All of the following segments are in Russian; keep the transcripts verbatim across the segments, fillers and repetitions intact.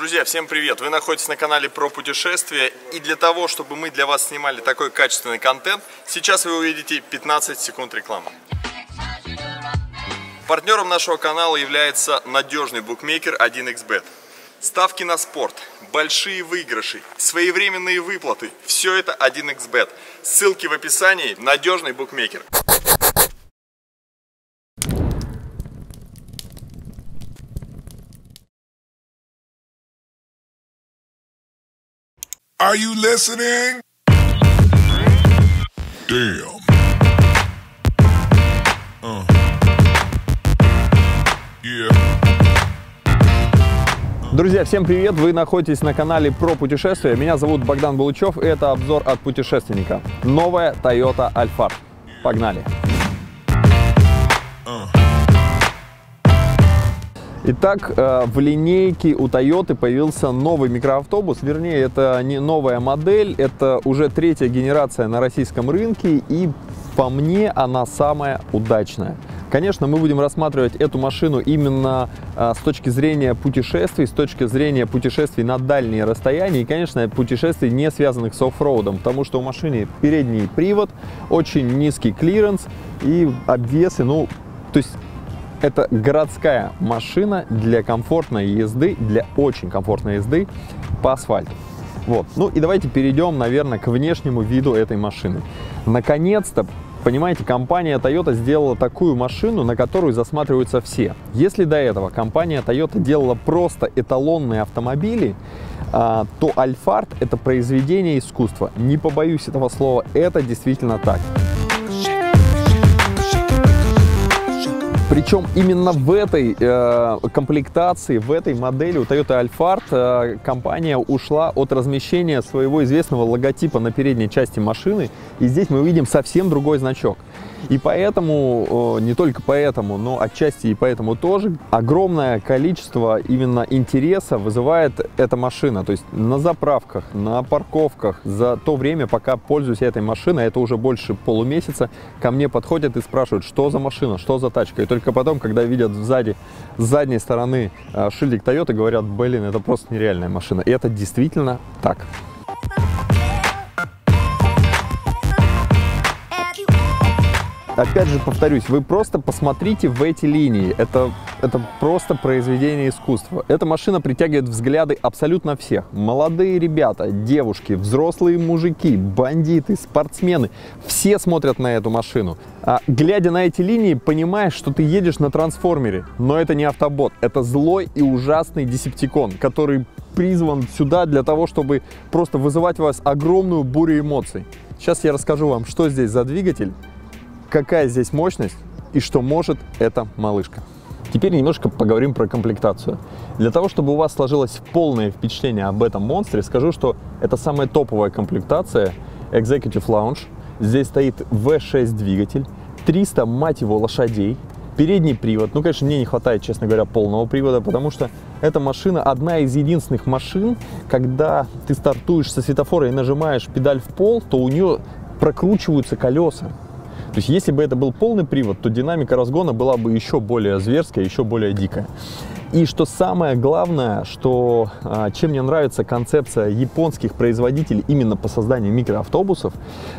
Друзья, всем привет! Вы находитесь на канале про путешествия, и для того, чтобы мы для вас снимали такой качественный контент, сейчас вы увидите пятнадцать секунд рекламы. Партнером нашего канала является надежный букмекер один икс бет. Ставки на спорт, большие выигрыши, своевременные выплаты – все это один икс бет. Ссылки в описании. Надежный букмекер. Are you listening? Damn. Uh. Yeah. Друзья, всем привет! Вы находитесь на канале про путешествия. Меня зовут Богдан Булычев, и это обзор от путешественника. Новая Toyota Alphard. Погнали! Uh. Итак, в линейке у Toyota появился новый микроавтобус, вернее, это не новая модель, это уже третья генерация на российском рынке, и по мне она самая удачная. Конечно, мы будем рассматривать эту машину именно с точки зрения путешествий, с точки зрения путешествий на дальние расстояния и, конечно, путешествий, не связанных с оффроудом, потому что у машины передний привод, очень низкий клиренс и обвесы, ну, то есть это городская машина для комфортной езды, для очень комфортной езды по асфальту. Вот. Ну и давайте перейдем, наверное, к внешнему виду этой машины. Наконец-то, понимаете, компания Toyota сделала такую машину, на которую засматриваются все. Если до этого компания Toyota делала просто эталонные автомобили, то Alphard — это произведение искусства. Не побоюсь этого слова, это действительно так. Причем именно в этой э, комплектации, в этой модели у Toyota Alphard э, компания ушла от размещения своего известного логотипа на передней части машины. И здесь мы видим совсем другой значок. И поэтому, э, не только поэтому, но отчасти и поэтому тоже, огромное количество именно интереса вызывает эта машина. То есть на заправках, на парковках, за то время, пока пользуюсь этой машиной, это уже больше полумесяца, ко мне подходят и спрашивают, что за машина, что за тачка. И только потом, когда видят сзади, с задней стороны э, шильдик Toyota, говорят, блин, это просто нереальная машина. И это действительно так. Опять же повторюсь, вы просто посмотрите в эти линии, это, это просто произведение искусства. Эта машина притягивает взгляды абсолютно всех. Молодые ребята, девушки, взрослые мужики, бандиты, спортсмены, все смотрят на эту машину. А, глядя на эти линии, понимаешь, что ты едешь на трансформере, но это не автобот, это злой и ужасный десептикон, который призван сюда для того, чтобы просто вызывать у вас огромную бурю эмоций. Сейчас я расскажу вам, что здесь за двигатель, какая здесь мощность и что может эта малышка. Теперь немножко поговорим про комплектацию. Для того, чтобы у вас сложилось полное впечатление об этом монстре, скажу, что это самая топовая комплектация Executive Lounge. Здесь стоит ви шесть двигатель, триста, мать его, лошадей, передний привод. Ну, конечно, мне не хватает, честно говоря, полного привода, потому что эта машина одна из единственных машин, когда ты стартуешь со светофора и нажимаешь педаль в пол, то у нее прокручиваются колеса. То есть, если бы это был полный привод, то динамика разгона была бы еще более зверская, еще более дикая. И что самое главное, что чем мне нравится концепция японских производителей именно по созданию микроавтобусов,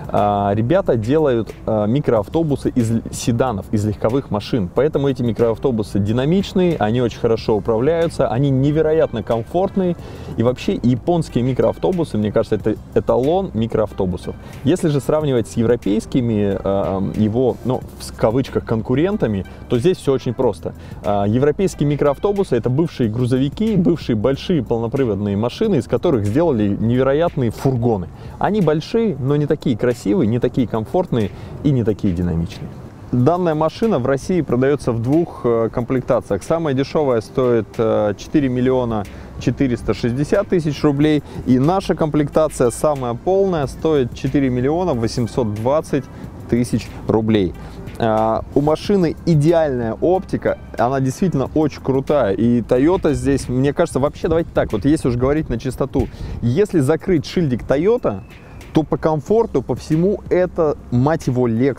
ребята делают микроавтобусы из седанов, из легковых машин. Поэтому эти микроавтобусы динамичные, они очень хорошо управляются, они невероятно комфортные. И вообще японские микроавтобусы, мне кажется, это эталон микроавтобусов. Если же сравнивать с европейскими его, ну, в кавычках, конкурентами, то здесь все очень просто. Европейские микроавтобусы — это бывшие грузовики, бывшие большие полноприводные машины, из которых сделали невероятные фургоны. Они большие, но не такие красивые, не такие комфортные и не такие динамичные. Данная машина в России продается в двух комплектациях. Самая дешевая стоит четыре миллиона четыреста шестьдесят тысяч рублей, и наша комплектация, самая полная, стоит четыре миллиона восемьсот двадцать тысяч рублей. Uh, у машины идеальная оптика, она действительно очень крутая, и Toyota здесь, мне кажется, вообще, давайте так, вот если уж говорить на чистоту, если закрыть шильдик Toyota, то по комфорту, по всему это, мать его, Lexus.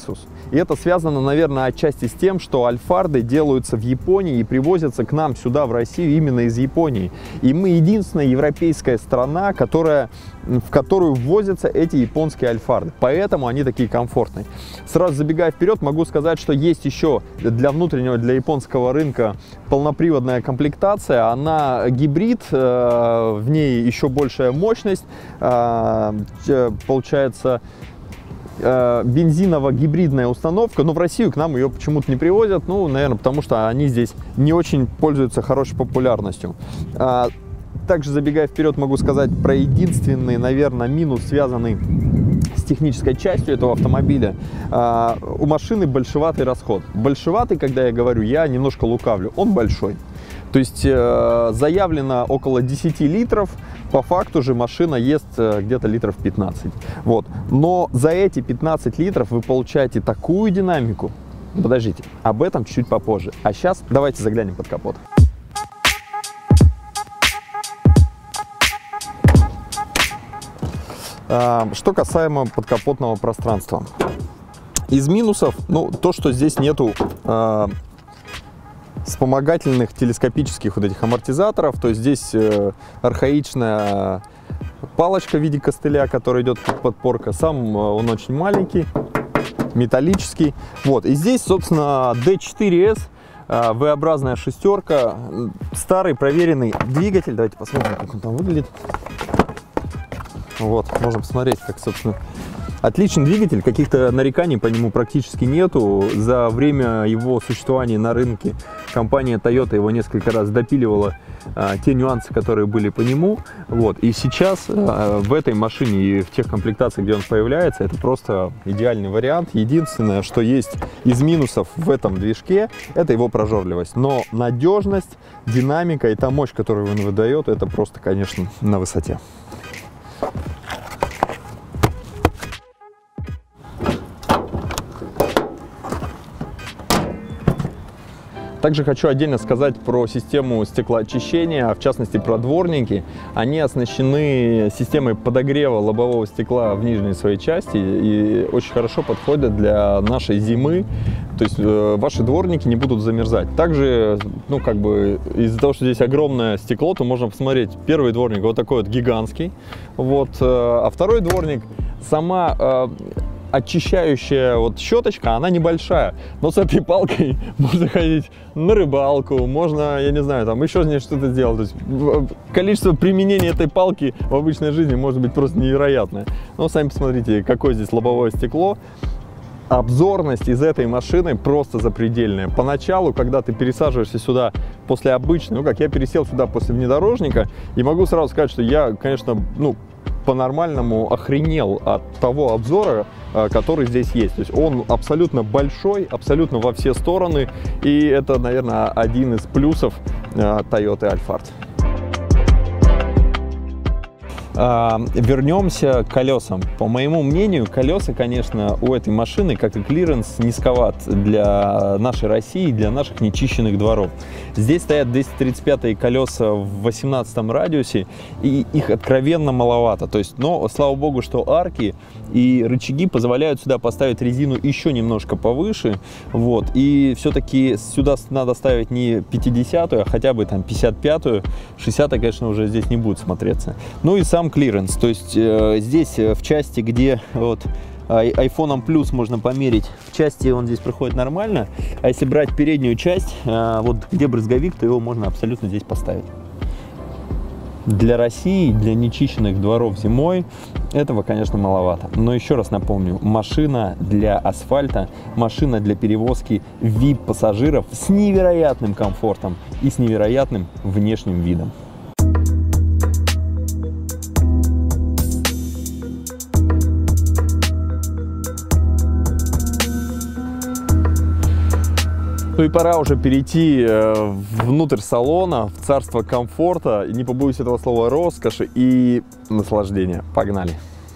И это связано, наверное, отчасти с тем, что альфарды делаются в Японии и привозятся к нам сюда, в Россию, именно из Японии. И мы единственная европейская страна, которая, в которую ввозятся эти японские альфарды. Поэтому они такие комфортные. Сразу забегая вперед, могу сказать, что есть еще для внутреннего, для японского рынка полноприводная комплектация. Она гибрид, в ней еще большая мощность. Получается, бензиново-гибридная установка, но в Россию к нам ее почему-то не привозят, ну, наверное, потому что они здесь не очень пользуются хорошей популярностью. Также, забегая вперед, могу сказать про единственный, наверное, минус, связанный с технической частью этого автомобиля. У машины большеватый расход. Большеватый, когда я говорю, я немножко лукавлю, он большой. То есть заявлено около десяти литров, по факту же машина ест где-то литров пятнадцать. Вот. Но за эти пятнадцать литров вы получаете такую динамику. Подождите, об этом чуть-чуть попозже. А сейчас давайте заглянем под капот. Что касаемо подкапотного пространства. Из минусов, ну, то, что здесь нету э, вспомогательных телескопических вот этих амортизаторов, то есть здесь э, архаичная палочка в виде костыля, которая идет как подпорка. Сам он очень маленький, металлический. Вот, и здесь, собственно, ди четыре эс, э, V-образная шестерка, старый проверенный двигатель. Давайте посмотрим, как он там выглядит. Вот, можем посмотреть, как, собственно, отличный двигатель, каких-то нареканий по нему практически нету. За время его существования на рынке компания Toyota его несколько раз допиливала, а, те нюансы, которые были по нему. Вот, и сейчас а, в этой машине и в тех комплектациях, где он появляется, это просто идеальный вариант. Единственное, что есть из минусов в этом движке, это его прожорливость. Но надежность, динамика и та мощь, которую он выдает, это просто, конечно, на высоте. Также хочу отдельно сказать про систему стеклоочищения, а в частности про дворники. Они оснащены системой подогрева лобового стекла в нижней своей части и очень хорошо подходят для нашей зимы. То есть э, ваши дворники не будут замерзать. Также, ну, как бы, из-за того, что здесь огромное стекло, то можно посмотреть. Первый дворник вот такой вот гигантский. Вот, э, а второй дворник, сама э, очищающая вот щеточка, она небольшая, но с этой палкой можно ходить на рыбалку, можно, я не знаю, там еще с ней что-то сделать. То есть количество применения этой палки в обычной жизни может быть просто невероятное. Но сами посмотрите, какое здесь лобовое стекло. Обзорность из этой машины просто запредельная. Поначалу, когда ты пересаживаешься сюда после обычной, ну как я пересел сюда после внедорожника, и могу сразу сказать, что я, конечно, ну, по-нормальному охренел от того обзора, который здесь есть. То есть он абсолютно большой, абсолютно во все стороны, и это, наверное, один из плюсов Toyota Alphard. Вернемся к колесам. По моему мнению, колеса, конечно, у этой машины, как и клиренс, низковат для нашей России, для наших нечищенных дворов. Здесь стоят двести тридцать пятые колеса в восемнадцатом радиусе, и их откровенно маловато. То есть, но, слава богу, что арки и рычаги позволяют сюда поставить резину еще немножко повыше. Вот. И все-таки сюда надо ставить не пятидесятую, а хотя бы там пятьдесят пятую. шестидесятая, конечно, уже здесь не будет смотреться. Ну и сам клиренс, то есть э, здесь в части, где вот айфоном плюс можно померить, в части он здесь проходит нормально, а если брать переднюю часть, э, вот где брызговик, то его можно абсолютно здесь поставить. Для России, для нечищенных дворов зимой этого, конечно, маловато. Но еще раз напомню, машина для асфальта, машина для перевозки ви ай пи-пассажиров с невероятным комфортом и с невероятным внешним видом. Ну и пора уже перейти внутрь салона, в царство комфорта, не побоюсь этого слова, роскоши и наслаждения. Погнали!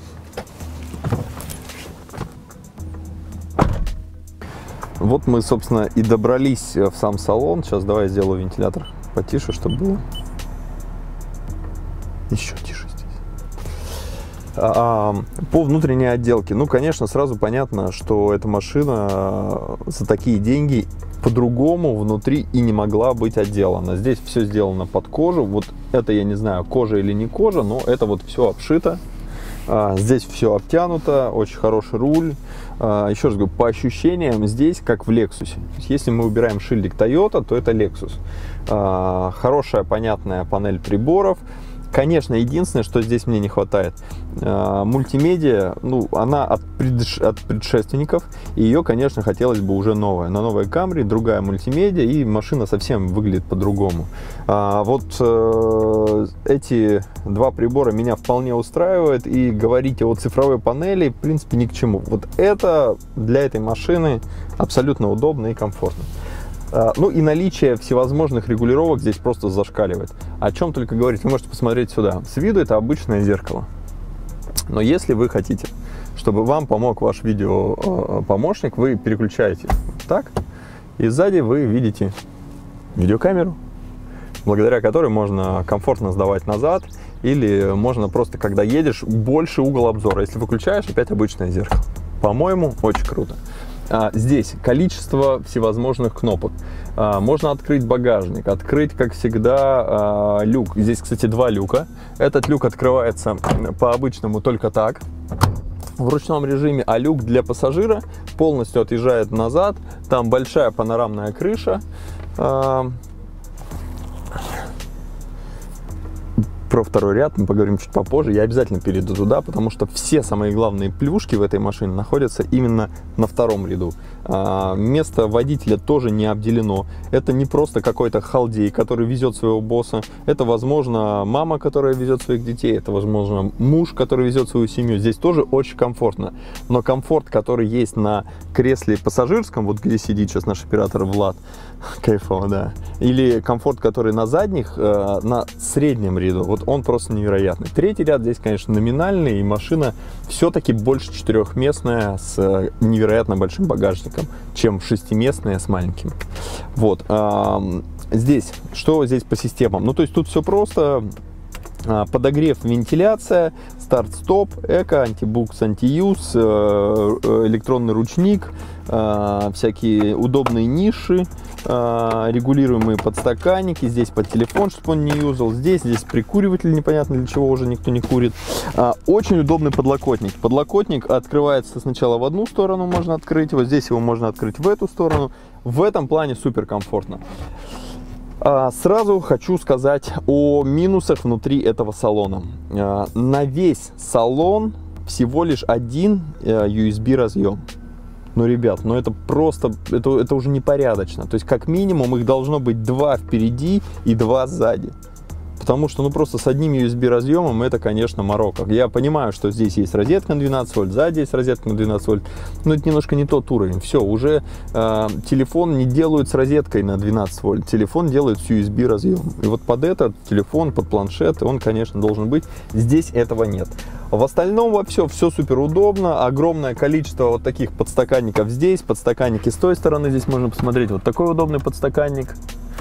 Вот мы, собственно, и добрались в сам салон. Сейчас давай я сделаю вентилятор потише, чтобы было еще тише здесь. По внутренней отделке, ну, конечно, сразу понятно, что эта машина за такие деньги по-другому внутри и не могла быть отделана. Здесь все сделано под кожу. Вот это, я не знаю, кожа или не кожа, но это вот все обшито. Здесь все обтянуто, очень хороший руль. Еще раз говорю, по ощущениям здесь как в Lexus. Если мы убираем шильдик Toyota, то это Lexus. Хорошая, понятная панель приборов. Конечно, единственное, что здесь мне не хватает, э, мультимедиа, ну, она от, предш... от предшественников, и ее, конечно, хотелось бы уже новая. На новой Camry другая мультимедиа, и машина совсем выглядит по-другому. А, вот э, эти два прибора меня вполне устраивают, и говорить о цифровой панели, в принципе, ни к чему. Вот это для этой машины абсолютно удобно и комфортно. Ну и наличие всевозможных регулировок здесь просто зашкаливает. О чем только говорить, вы можете посмотреть сюда. С виду это обычное зеркало. Но если вы хотите, чтобы вам помог ваш видеопомощник, вы переключаете так, и сзади вы видите видеокамеру, благодаря которой можно комфортно сдавать назад, или можно просто, когда едешь, больше угол обзора. Если выключаешь, опять обычное зеркало. По-моему, очень круто. Здесь количество всевозможных кнопок. Можно открыть багажник, открыть, как всегда, люк. Здесь, кстати, два люка. Этот люк открывается по-обычному только так, в ручном режиме, а люк для пассажира полностью отъезжает назад. Там большая панорамная крыша. Про второй ряд мы поговорим чуть попозже. Я обязательно перейду туда, потому что все самые главные плюшки в этой машине находятся именно на втором ряду. А, место водителя тоже не обделено. Это не просто какой-то халдей, который везет своего босса. Это, возможно, мама, которая везет своих детей. Это, возможно, муж, который везет свою семью. Здесь тоже очень комфортно. Но комфорт, который есть на кресле пассажирском, вот где сидит сейчас наш оператор Влад, кайфово, да. Или комфорт, который на задних, э, на среднем ряду. Вот он просто невероятный. Третий ряд здесь, конечно, номинальный, и машина все-таки больше четырехместная с невероятно большим багажником, чем шестиместная с маленьким. Вот. Э, здесь, что здесь по системам? Ну, то есть тут все просто. Подогрев, вентиляция, старт-стоп, эко, антибукс, антиюз, электронный ручник, всякие удобные ниши, регулируемые подстаканники, здесь под телефон, чтобы он не юзал, здесь, здесь прикуриватель, непонятно для чего уже никто не курит. Очень удобный подлокотник. Подлокотник открывается сначала в одну сторону, можно открыть его, здесь его можно открыть в эту сторону. В этом плане супер комфортно. Сразу хочу сказать о минусах внутри этого салона. На весь салон всего лишь один ю эс би разъем. Ну, ребят, ну это просто, это, это уже непорядочно. То есть, как минимум, их должно быть два впереди и два сзади. Потому что, ну, просто с одним ю эс би разъемом это, конечно, морока. Я понимаю, что здесь есть розетка на двенадцать вольт, сзади есть розетка на двенадцать вольт, но это немножко не тот уровень. Все, уже э, телефон не делают с розеткой на двенадцать вольт, телефон делают с ю эс би разъемом. И вот под этот телефон, под планшет, он, конечно, должен быть. Здесь этого нет. В остальном во все, все супер удобно. Огромное количество вот таких подстаканников здесь, подстаканники с той стороны. Здесь можно посмотреть вот такой удобный подстаканник.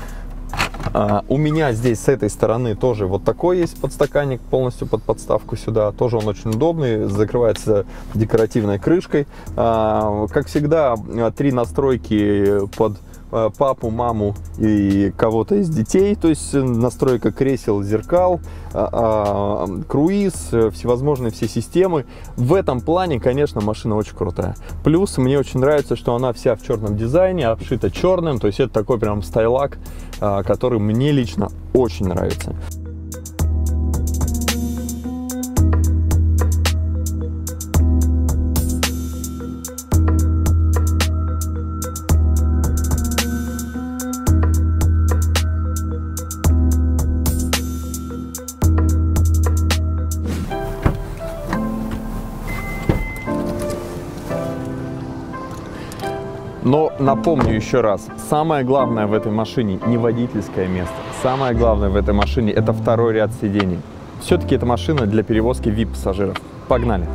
Uh, у меня здесь с этой стороны тоже вот такой есть подстаканник, полностью под подставку сюда. Тоже он очень удобный, закрывается декоративной крышкой. Uh, как всегда, три настройки под uh, папу, маму и кого-то из детей. То есть настройка кресел, зеркал, uh, uh, круиз, всевозможные все системы. В этом плане, конечно, машина очень крутая. Плюс мне очень нравится, что она вся в черном дизайне, обшита черным. То есть это такой прям стайлак, который мне лично очень нравится. Но напомню еще раз, самое главное в этой машине не водительское место. Самое главное в этой машине это второй ряд сидений. Все-таки это машина для перевозки ви ай пи-пассажиров. Погнали!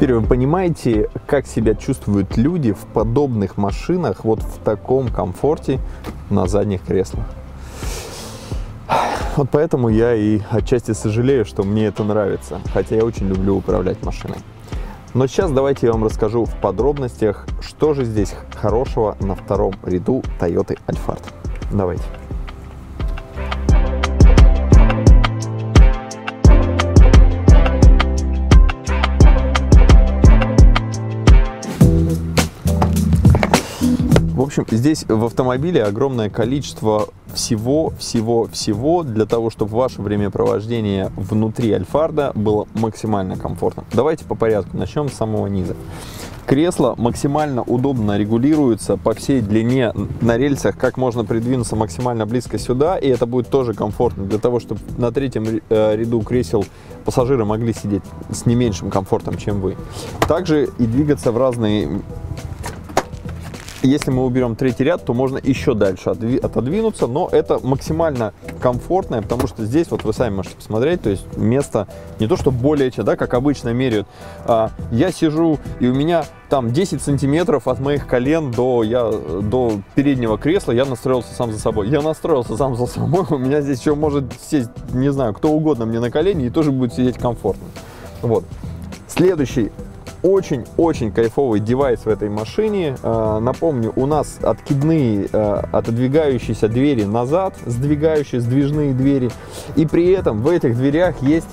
Теперь вы понимаете, как себя чувствуют люди в подобных машинах, вот в таком комфорте на задних креслах. Вот поэтому я и отчасти сожалею, что мне это нравится, хотя я очень люблю управлять машиной. Но сейчас давайте я вам расскажу в подробностях, что же здесь хорошего на втором ряду Toyota Alphard. Давайте. В общем, здесь в автомобиле огромное количество всего-всего-всего для того, чтобы ваше времяпровождение внутри Альфарда было максимально комфортно. Давайте по порядку. Начнем с самого низа. Кресло максимально удобно регулируется по всей длине на рельсах, как можно придвинуться максимально близко сюда, и это будет тоже комфортно для того, чтобы на третьем ряду кресел пассажиры могли сидеть с не меньшим комфортом, чем вы. Также и двигаться в разные... Если мы уберем третий ряд, то можно еще дальше отодвинуться, но это максимально комфортное, потому что здесь, вот вы сами можете посмотреть, то есть место не то, что более, да, как обычно меряют. А, я сижу, и у меня там десять сантиметров от моих колен до, я, до переднего кресла, я настроился сам за собой. Я настроился сам за собой, у меня здесь еще может сесть, не знаю, кто угодно мне на колени, и тоже будет сидеть комфортно. Вот. Следующий. Очень-очень кайфовый девайс в этой машине. Напомню, у нас откидные, отодвигающиеся двери назад, сдвигающие, сдвижные двери. И при этом в этих дверях есть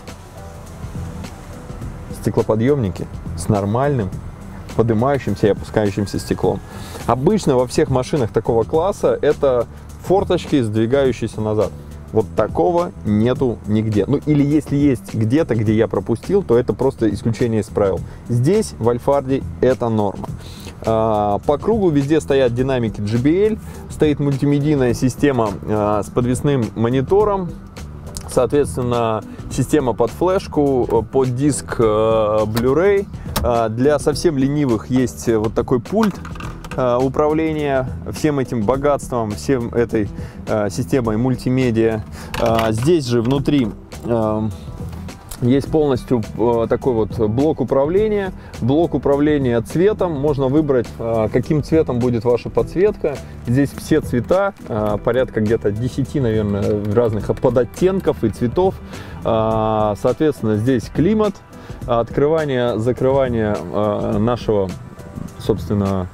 стеклоподъемники с нормальным поднимающимся и опускающимся стеклом. Обычно во всех машинах такого класса это форточки, сдвигающиеся назад. Вот такого нету нигде. Ну или если есть где-то, где я пропустил, то это просто исключение из правил. Здесь в Альфарде это норма. По кругу везде стоят динамики джей би эл, стоит мультимедийная система с подвесным монитором, соответственно, система под флешку, под диск Blu-ray. Для совсем ленивых есть вот такой пульт управления всем этим богатством, всем этой э, системой мультимедиа. Э, здесь же внутри э, есть полностью э, такой вот блок управления, блок управления цветом. Можно выбрать, э, каким цветом будет ваша подсветка. Здесь все цвета, э, порядка где-то десяти, наверное, разных подоттенков и цветов. Э, соответственно, здесь климат, открывание, закрывание э, нашего, собственно,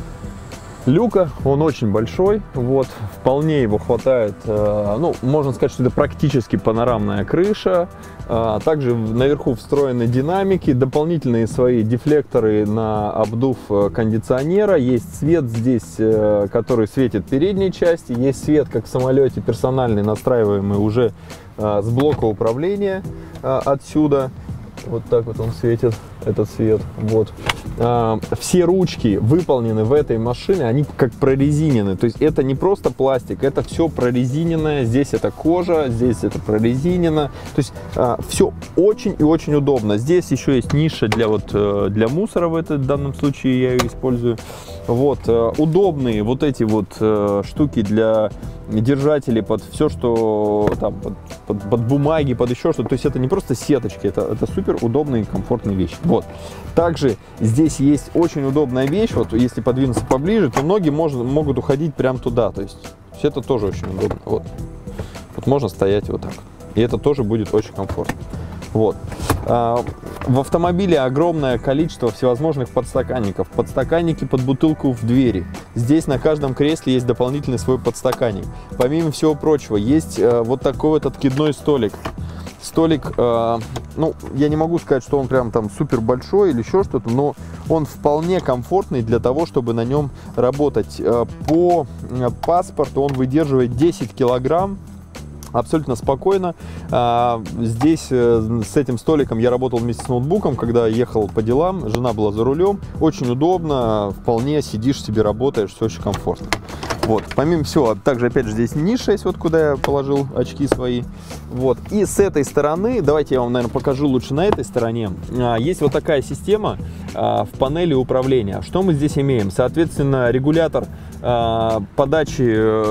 люка. Он очень большой, вот, вполне его хватает, э, ну, можно сказать, что это практически панорамная крыша. Э, также наверху встроены динамики, дополнительные свои дефлекторы на обдув кондиционера. Есть свет здесь, э, который светит передней части, есть свет, как в самолете, персональный, настраиваемый уже э, с блока управления э, отсюда. Вот так вот он светит, этот свет. Вот. А, все ручки выполнены в этой машине, они как прорезинены. То есть это не просто пластик, это все прорезиненное. Здесь это кожа, здесь это прорезинено. То есть а, все очень и очень удобно. Здесь еще есть ниша для, вот, для мусора, в, этом, в данном случае я ее использую. Вот. Удобные вот эти вот штуки для держателей под все, что там, под, под, под бумаги, под еще что-то. То есть это не просто сеточки, это, это супер удобные и компортные вещи. Вот. Также здесь есть очень удобная вещь, вот если подвинуться поближе, то ноги можно, могут уходить прямо туда. То есть это тоже очень удобно. Вот. Вот можно стоять вот так. И это тоже будет очень комфортно. Вот. В автомобиле огромное количество всевозможных подстаканников. Подстаканники под бутылку в двери. Здесь на каждом кресле есть дополнительный свой подстаканник. Помимо всего прочего, есть вот такой вот откидной столик. Столик, ну, я не могу сказать, что он прям там супер большой или еще что-то, но он вполне комфортный для того, чтобы на нем работать. По паспорту он выдерживает десять килограмм. Абсолютно спокойно. Здесь с этим столиком я работал вместе с ноутбуком, когда ехал по делам, жена была за рулем. Очень удобно, вполне сидишь себе, работаешь, все очень комфортно. Вот, помимо всего, также, опять же, здесь ниша есть, вот куда я положил очки свои. Вот, и с этой стороны, давайте я вам, наверное, покажу лучше на этой стороне. Есть вот такая система в панели управления. Что мы здесь имеем? Соответственно, регулятор подачи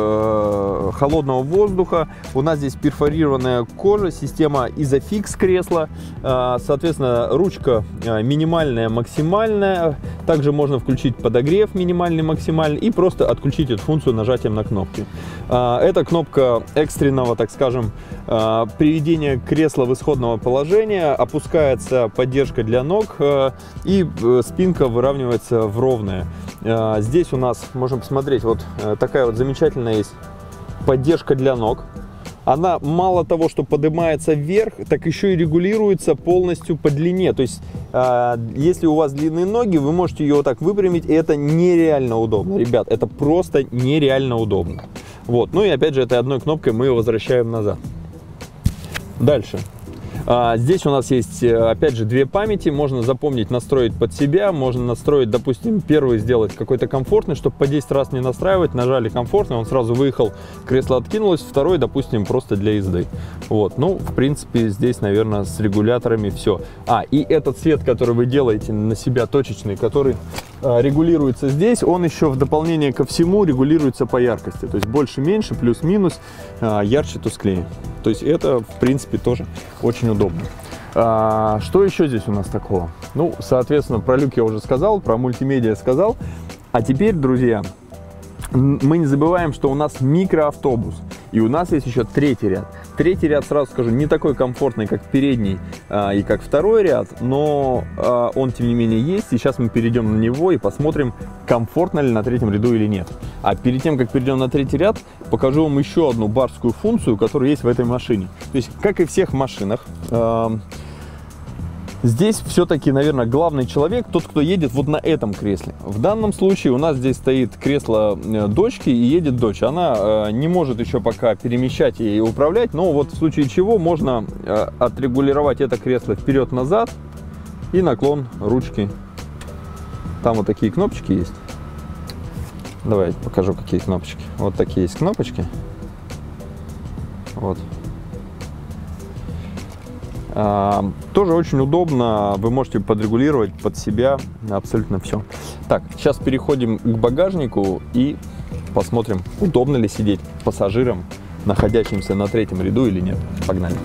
холодного воздуха. У нас здесь перфорированная кожа, система Isofix кресла. Соответственно, ручка минимальная, максимальная. Также можно включить подогрев минимальный, максимальный и просто отключить эту функцию нажатием на кнопки. Это кнопка экстренного, так скажем, приведения кресла в исходного положения. Опускается поддержка для ног и спинка выравнивается в ровное. Здесь у нас, можем посмотреть, вот такая вот замечательная есть поддержка для ног. Она мало того, что поднимается вверх, так еще и регулируется полностью по длине. То есть, э, если у вас длинные ноги, вы можете ее вот так выпрямить, и это нереально удобно. Ребят, это просто нереально удобно. Вот. Ну и опять же, этой одной кнопкой мы ее возвращаем назад. Дальше. А, здесь у нас есть, опять же, две памяти. Можно запомнить, настроить под себя. Можно настроить, допустим, первый сделать какой-то комфортный, чтобы по десять раз не настраивать. Нажали комфортный, он сразу выехал, кресло откинулось. Второй, допустим, просто для езды. Вот. Ну, в принципе, здесь, наверное, с регуляторами все. А, и этот цвет, который вы делаете на себя, точечный, который а, регулируется здесь, он еще в дополнение ко всему регулируется по яркости. То есть больше-меньше, плюс-минус, а, ярче-тусклее. То есть это, в принципе, тоже очень удобно. А, что еще здесь у нас такого? Ну, соответственно, про люк я уже сказал, про мультимедиа сказал. А теперь, друзья, мы не забываем, что у нас микроавтобус. И у нас есть еще третий ряд. Третий ряд, сразу скажу, не такой комфортный, как передний а, и как второй ряд, но а, он, тем не менее, есть. И сейчас мы перейдем на него и посмотрим, комфортно ли на третьем ряду или нет. А перед тем, как перейдем на третий ряд, покажу вам еще одну барскую функцию, которая есть в этой машине. То есть, как и в всех машинах, а, здесь все-таки, наверное, главный человек тот, кто едет вот на этом кресле. В данном случае у нас здесь стоит кресло дочки и едет дочь. Она э, не может еще пока перемещать и управлять, но вот в случае чего можно э, отрегулировать это кресло вперед-назад и наклон ручки. Там вот такие кнопочки есть. Давай я покажу, какие кнопочки. Вот такие есть кнопочки. Вот. А, тоже очень удобно, вы можете подрегулировать под себя абсолютно все. Так, сейчас переходим к багажнику и посмотрим, удобно ли сидеть пассажирам, находящимся на третьем ряду или нет. Погнали!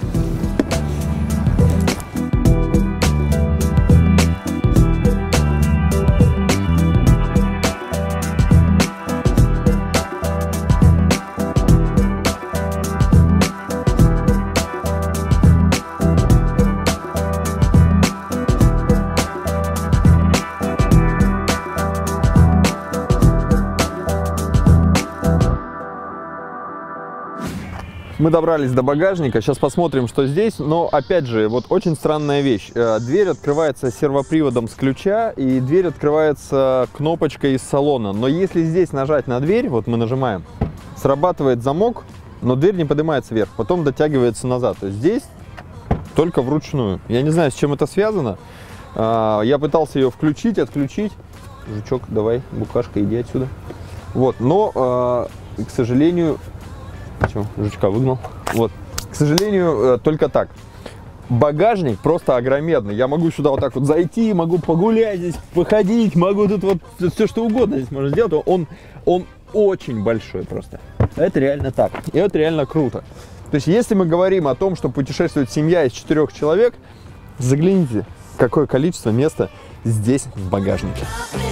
Мы добрались до багажника, сейчас посмотрим, что здесь, но опять же, вот очень странная вещь. Дверь открывается сервоприводом с ключа, и дверь открывается кнопочкой из салона. Но если здесь нажать на дверь, вот мы нажимаем, срабатывает замок, но дверь не поднимается вверх, потом дотягивается назад. То есть здесь только вручную. Я не знаю, с чем это связано. Я пытался ее включить, отключить. Жучок, давай, букашка, иди отсюда. Вот, но, к сожалению... Все, жучка выгнал. Вот. К сожалению, только так. Багажник просто огроменный. Я могу сюда вот так вот зайти, могу погулять здесь, походить, могу тут вот все что угодно здесь можно сделать. Он, он очень большой просто. Это реально так. И это реально круто. То есть, если мы говорим о том, что путешествует семья из четырех человек, загляните, какое количество места здесь в багажнике.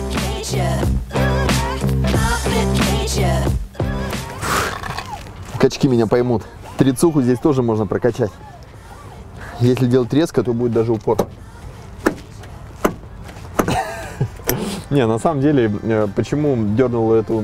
Качки меня поймут. Трицуху здесь тоже можно прокачать. Если делать резко, то будет даже упор. Не, на самом деле, почему дернул эту,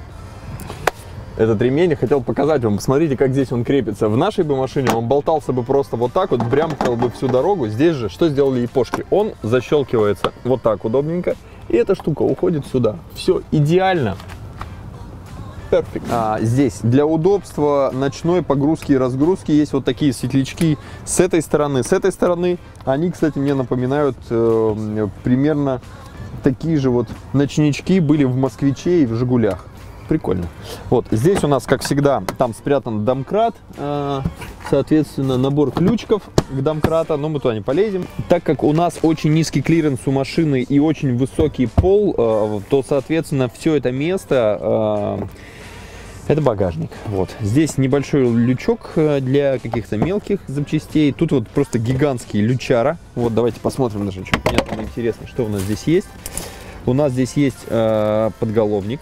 этот ремень, хотел показать вам. Посмотрите, как здесь он крепится. В нашей бы машине он болтался бы просто вот так вот, брямкал бы всю дорогу. Здесь же, что сделали япошки? Он защелкивается вот так удобненько, и эта штука уходит сюда. Все идеально. Perfect. А, здесь для удобства ночной погрузки и разгрузки есть вот такие светлячки с этой стороны. С этой стороны они, кстати, мне напоминают э, примерно такие же вот ночнички были в Москвиче и в Жигулях. прикольно. Вот здесь у нас, как всегда, там спрятан домкрат, э, соответственно, набор ключиков к домкрата, но мы туда не полезем. Так как у нас очень низкий клиренс у машины и очень высокий пол, э, то, соответственно, все это место э, это багажник. Вот здесь небольшой лючок для каких-то мелких запчастей. Тут вот просто гигантский лючара. Вот давайте посмотрим даже, что мне там интересно, что у нас здесь есть. У нас здесь есть э, подголовник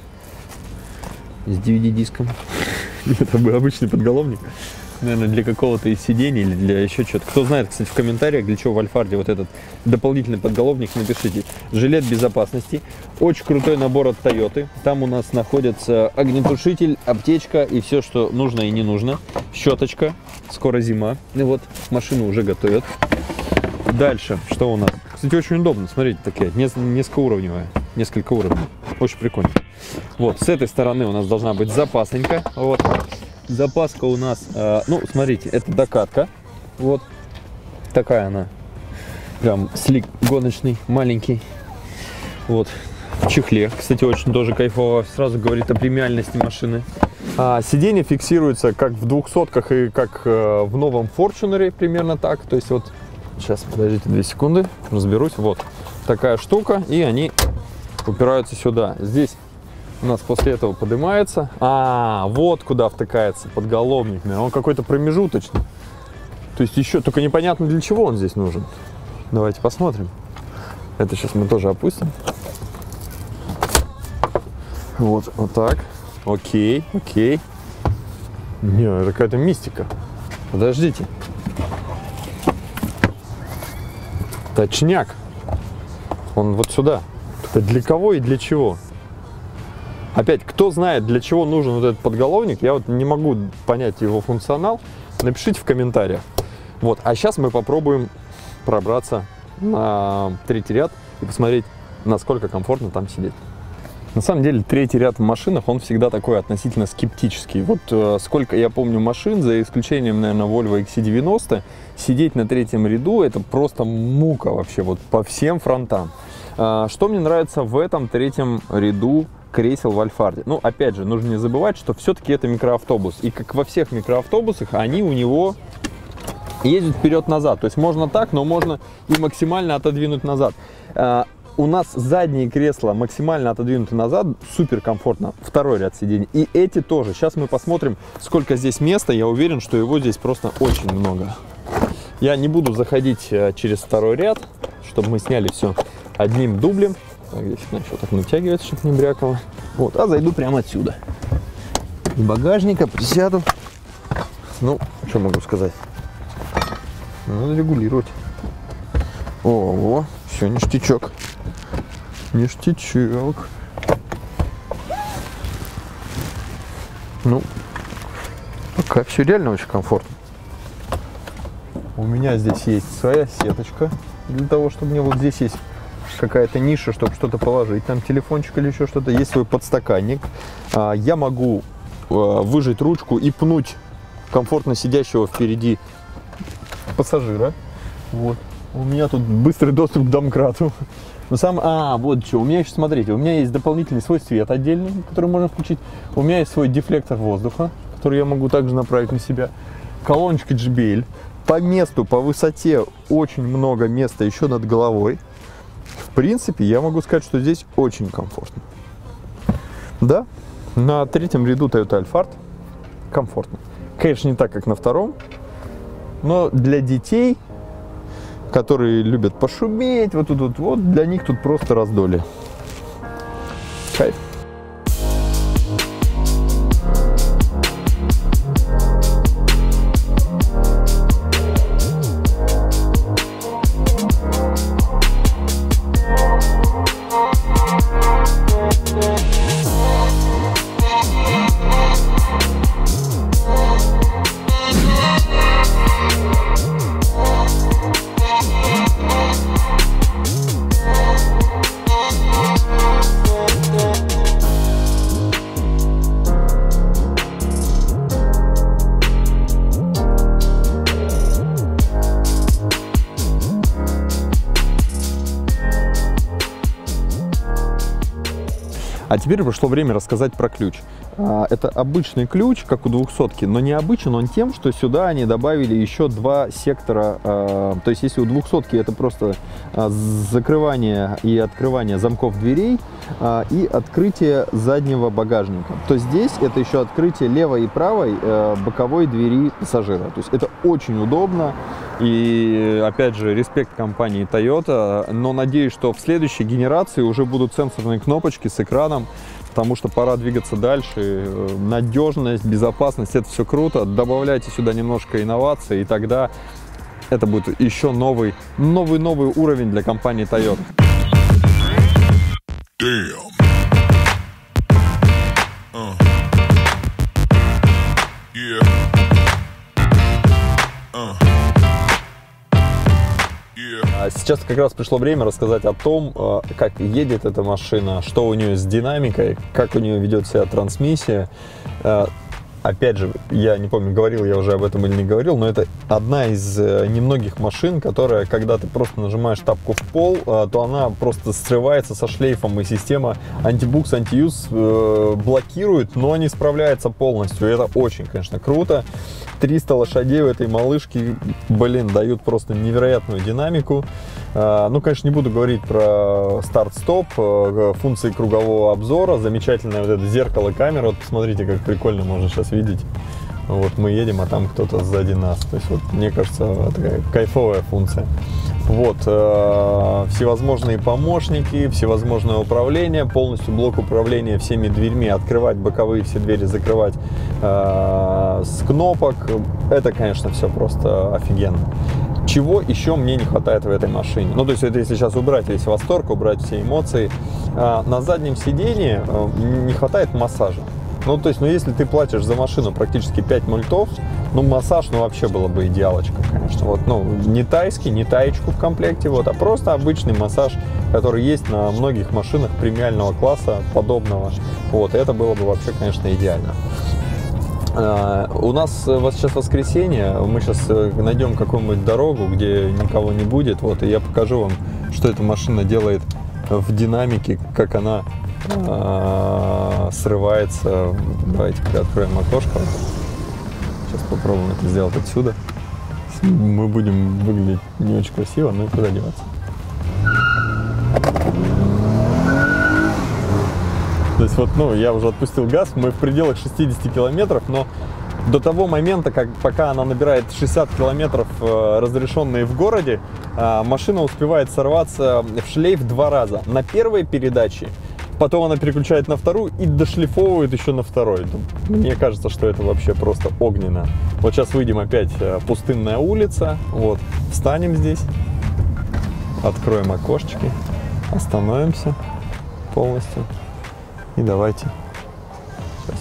с ди ви ди-диском. Это бы обычный подголовник. Наверное, для какого-то из сидений или для еще что-то. Кто знает, кстати, в комментариях, для чего в Альфарде вот этот дополнительный подголовник, напишите. Жилет безопасности. Очень крутой набор от Toyota. Там у нас находится огнетушитель, аптечка и все, что нужно и не нужно. Щеточка. Скоро зима. И вот машину уже готовят. Дальше, что у нас? Кстати, очень удобно. Смотрите, такая несколькоуровневая. Несколько уровней. Очень прикольно. Вот, с этой стороны у нас должна быть запасонька. Вот. Запаска у нас, э, ну, смотрите, это докатка. Вот такая она. Прям слик гоночный, маленький. Вот, в чехле. Кстати, очень тоже кайфово. Сразу говорит о премиальности машины. А, сиденье фиксируется как в двухсотках и как э, в новом Fortuner, примерно так. То есть вот, сейчас, подождите две секунды, разберусь. Вот такая штука, и они упираются сюда. Здесь у нас после этого поднимается. А, вот куда втыкается подголовник. Он какой-то промежуточный. То есть еще только непонятно, для чего он здесь нужен. Давайте посмотрим. Это сейчас мы тоже опустим. Вот, вот так. Окей, окей. Не, это какая-то мистика. Подождите. Точняк. Он вот сюда. Только для кого и для чего? Опять, кто знает, для чего нужен вот этот подголовник, я вот не могу понять его функционал, напишите в комментариях. Вот, а сейчас мы попробуем пробраться на третий ряд и посмотреть, насколько комфортно там сидеть. На самом деле, третий ряд в машинах, он всегда такой относительно скептический. Вот э, сколько я помню машин, за исключением, наверное, Volvo икс си девяносто, сидеть на третьем ряду — это просто мука вообще, вот по всем фронтам. Э, что мне нравится в этом третьем ряду кресел в Альфарде? Ну, опять же, нужно не забывать, что все-таки это микроавтобус. И как во всех микроавтобусах, они у него ездят вперед-назад. То есть можно так, но можно и максимально отодвинуть назад. А, у нас задние кресла максимально отодвинуты назад, супер комфортно. Второй ряд сидений. И эти тоже. Сейчас мы посмотрим, сколько здесь места. Я уверен, что его здесь просто очень много. Я не буду заходить через второй ряд, чтобы мы сняли все одним дублем. Так, здесь она еще так натягивается, чтобы не брякало. Вот, а зайду прямо отсюда. Из багажника присяду. Ну, что могу сказать? Надо регулировать. Ого, все, ништячок. Ништячок. Ну, пока все реально очень комфортно. У меня здесь есть своя сеточка. Для того, чтобы мне вот здесь есть какая-то ниша, чтобы что-то положить, там телефончик или еще что-то. Есть свой подстаканник. Я могу выжать ручку и пнуть комфортно сидящего впереди пассажира. Вот. У меня тут быстрый доступ к домкрату. Но сам... А, вот что. У меня еще, смотрите, у меня есть дополнительный свой свет отдельный, который можно включить. У меня есть свой дефлектор воздуха, который я могу также направить на себя. Колоночка джей би эл. По месту, по высоте очень много места еще над головой. В принципе, я могу сказать, что здесь очень комфортно. Да, на третьем ряду Toyota Alphard комфортно. Конечно, не так, как на втором, но для детей, которые любят пошуметь, вот тут вот, вот, для них тут просто раздолье. Кайф. А теперь пришло время рассказать про ключ. Это обычный ключ, как у двухсотки, но необычен он тем, что сюда они добавили еще два сектора. То есть если у двухсотки это просто закрывание и открывание замков дверей и открытие заднего багажника, то здесь это еще открытие левой и правой боковой двери пассажира. То есть это очень удобно. И опять же, респект компании Toyota, но надеюсь, что в следующей генерации уже будут сенсорные кнопочки с экраном, потому что пора двигаться дальше. Надежность, безопасность, это все круто. Добавляйте сюда немножко инноваций, и тогда это будет еще новый, новый, новый уровень для компании Toyota. Damn. Uh. Yeah. Uh. Сейчас как раз пришло время рассказать о том, как едет эта машина, что у нее с динамикой, как у нее ведет себя трансмиссия. Опять же, я не помню, говорил я уже об этом или не говорил, но это одна из немногих машин, которая, когда ты просто нажимаешь тапку в пол, то она просто срывается со шлейфом, и система антибукс, антиюз блокирует, но не справляется полностью. И это очень, конечно, круто. триста лошадей у этой малышки, блин, дают просто невероятную динамику. Ну, конечно, не буду говорить про старт-стоп, функции кругового обзора, замечательное вот это зеркало камеры. Вот посмотрите, как прикольно можно сейчас видеть. Вот мы едем, а там кто-то сзади нас. То есть, вот, мне кажется, такая кайфовая функция. Вот, э, всевозможные помощники, всевозможное управление, полностью блок управления всеми дверьми, открывать боковые все двери, закрывать э, с кнопок. Это, конечно, все просто офигенно. Чего еще мне не хватает в этой машине? Ну, то есть, это если сейчас убрать весь восторг, убрать все эмоции. Э, на заднем сидении э, не хватает массажа. Ну, то есть, ну, если ты платишь за машину практически пять мультов, ну, массаж, ну, вообще было бы идеалочка, конечно. Вот, ну, не тайский, не таечку в комплекте, вот, а просто обычный массаж, который есть на многих машинах премиального класса, подобного. Вот, это было бы вообще, конечно, идеально. Uh, у нас вот сейчас воскресенье, мы сейчас найдем какую-нибудь дорогу, где никого не будет, вот, и я покажу вам, что эта машина делает в динамике, как она uh, срывается. Давайте откроем окошко. Сейчас попробуем это сделать отсюда. Мы будем выглядеть не очень красиво, но и куда деваться. То есть вот, ну, я уже отпустил газ, мы в пределах шестидесяти километров, но до того момента, как пока она набирает шестьдесят километров, э, разрешенные в городе, э, машина успевает сорваться в шлейф два раза. На первой передаче, потом она переключает на вторую и дошлифовывает еще на второй. Мне кажется, что это вообще просто огненно. Вот сейчас выйдем опять, э, пустынная улица, вот, встанем здесь, откроем окошечки, остановимся полностью. И давайте. Сейчас.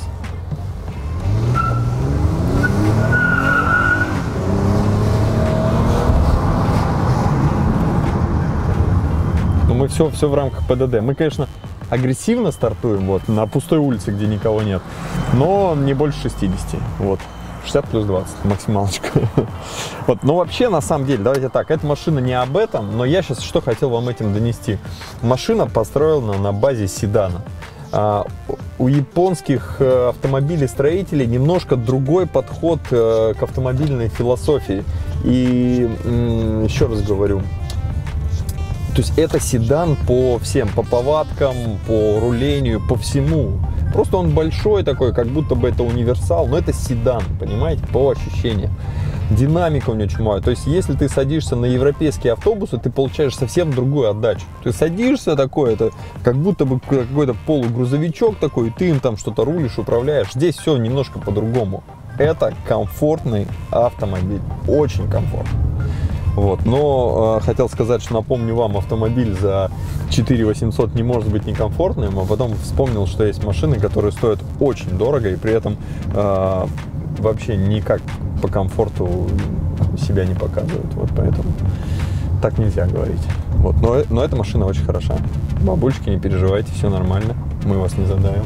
Но мы все, все в рамках ПДД. Мы, конечно, агрессивно стартуем вот, на пустой улице, где никого нет, но не больше шестидесяти. Вот. шестьдесят плюс двадцать, максималочка. Вот. Но вообще, на самом деле, давайте так, эта машина не об этом, но я сейчас что хотел вам этим донести. Машина построена на базе седана. Uh, у японских uh, автомобилестроителей немножко другой подход uh, к автомобильной философии. И um, еще раз говорю, то есть это седан по всем, по повадкам, по рулению, по всему. Просто он большой такой, как будто бы это универсал, но это седан, понимаете, по ощущениям. Динамика у него чумовая. То есть, если ты садишься на европейские автобусы, ты получаешь совсем другую отдачу. Ты садишься такой, это как будто бы какой-то полугрузовичок такой, и ты им там что-то рулишь, управляешь. Здесь все немножко по-другому. Это комфортный автомобиль. Очень комфортный. Вот. Но э, хотел сказать, что напомню вам, автомобиль за четыре тысячи восемьсот не может быть некомфортным, а потом вспомнил, что есть машины, которые стоят очень дорого и при этом э, вообще никак по комфорту себя не показывают. Вот поэтому так нельзя говорить. Вот. Но, но эта машина очень хороша. Бабульчики, не переживайте, все нормально. Мы вас не задаем.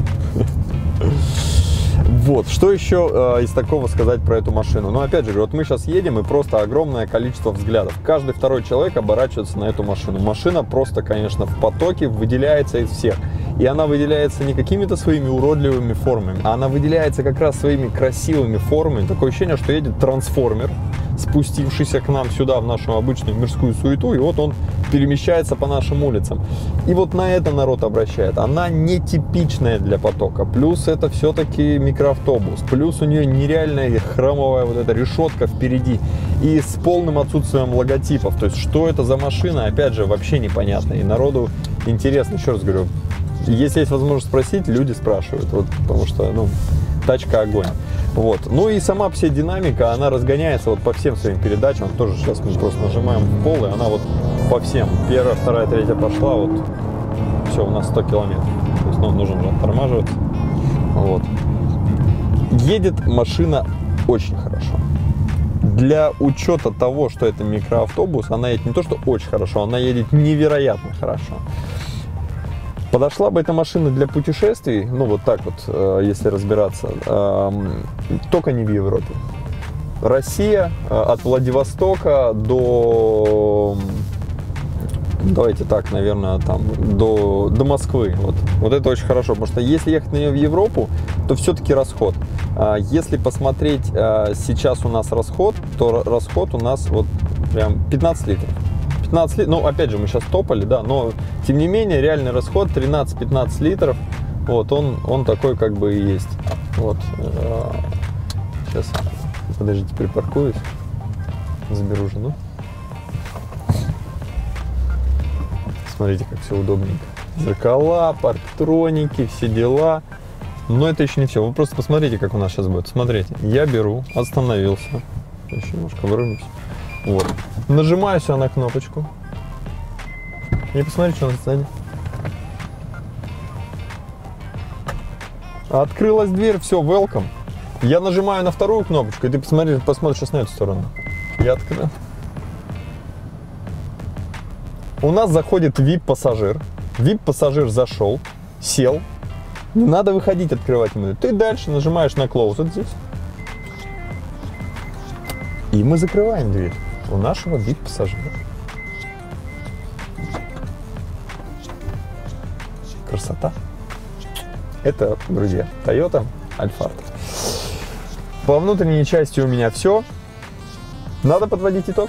Вот, что еще э, из такого сказать про эту машину? Ну, опять же, вот мы сейчас едем, и просто огромное количество взглядов. Каждый второй человек оборачивается на эту машину. Машина просто, конечно, в потоке, выделяется из всех. И она выделяется не какими-то своими уродливыми формами, а она выделяется как раз своими красивыми формами. Такое ощущение, что едет трансформер, спустившийся к нам сюда, в нашу обычную мирскую суету, и вот он перемещается по нашим улицам. И вот на это народ обращает. Она нетипичная для потока. Плюс это все-таки микроавтобус. Плюс у нее нереальная хромовая вот эта решетка впереди. И с полным отсутствием логотипов. То есть, что это за машина, опять же, вообще непонятно. И народу интересно, еще раз говорю, если есть возможность спросить, люди спрашивают. Вот, потому что, ну, тачка огонь. Вот. Ну и сама вся динамика, она разгоняется вот по всем своим передачам. Тоже сейчас мы просто нажимаем в пол, и она вот по всем. Первая, вторая, третья пошла, вот все, у нас сто километров. То есть, ну, нужно же оттормаживаться. Вот. Едет машина очень хорошо. Для учета того, что это микроавтобус, она едет не то, что очень хорошо, она едет невероятно хорошо. Подошла бы эта машина для путешествий, ну вот так вот, если разбираться, только не в Европе. Россия от Владивостока до, давайте так, наверное, там, до, до Москвы. Вот. Вот это очень хорошо, потому что если ехать на нее в Европу, то все-таки расход. Если посмотреть сейчас у нас расход, то расход у нас вот прям пятнадцать литров. пятнадцать литров, ну опять же мы сейчас топали, да, но тем не менее реальный расход тринадцать-пятнадцать литров, вот он, он такой как бы и есть. Вот, сейчас, подождите, припаркуюсь, заберу жену. Смотрите, как все удобненько. Зеркала, парктроники, все дела. Но это еще не все. Вы просто посмотрите, как у нас сейчас будет. Смотрите, я беру, остановился. Еще немножко вырвусь. Вот. Нажимаю сюда на кнопочку. И посмотрите, что у нас сзади. Открылась дверь, все, welcome. Я нажимаю на вторую кнопочку, и ты посмотри, посмотришь сейчас на эту сторону. Я открыл. У нас заходит ви ай пи-пассажир. ви ай пи-пассажир зашел, сел. Не надо выходить, открывать ему. Ты дальше нажимаешь на close вот здесь. И мы закрываем дверь у нашего ви ай пи-пассажира. Красота. Это, друзья, Toyota Alphard. По внутренней части у меня все. Надо подводить итог.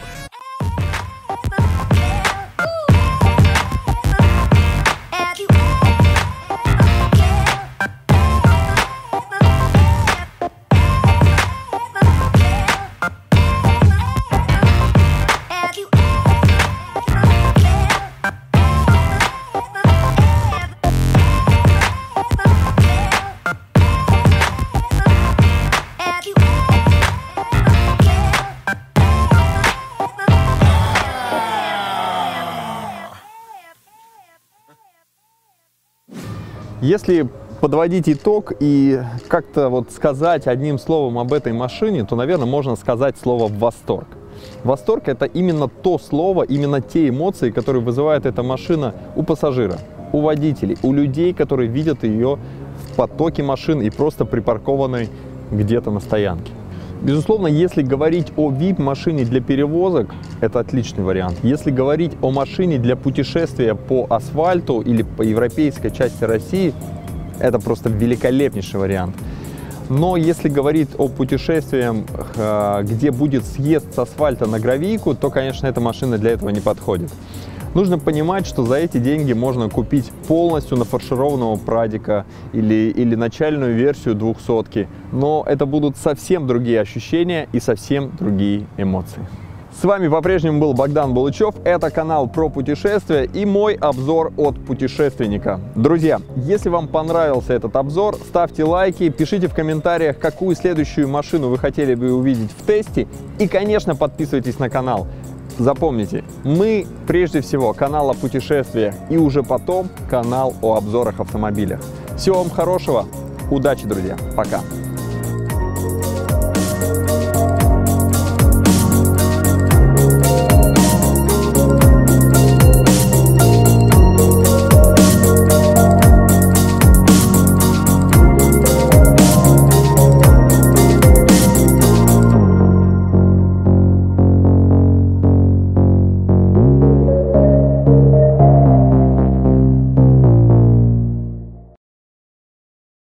Если подводить итог и как-то вот сказать одним словом об этой машине, то, наверное, можно сказать слово «восторг». Восторг – это именно то слово, именно те эмоции, которые вызывает эта машина у пассажира, у водителей, у людей, которые видят ее в потоке машин и просто припаркованной где-то на стоянке. Безусловно, если говорить о ви ай пи-машине для перевозок, это отличный вариант. Если говорить о машине для путешествия по асфальту или по европейской части России, это просто великолепнейший вариант. Но если говорить о путешествиях, где будет съезд с асфальта на гравийку, то, конечно, эта машина для этого не подходит. Нужно понимать, что за эти деньги можно купить полностью нафаршированного прадика или, или начальную версию двухсотки, но это будут совсем другие ощущения и совсем другие эмоции. С вами по-прежнему был Богдан Булычев, это канал про путешествия и мой обзор от путешественника. Друзья, если вам понравился этот обзор, ставьте лайки, пишите в комментариях, какую следующую машину вы хотели бы увидеть в тесте и, конечно, подписывайтесь на канал. Запомните, мы прежде всего канал о путешествиях и уже потом канал о обзорах автомобилях. Всего вам хорошего, удачи, друзья, пока!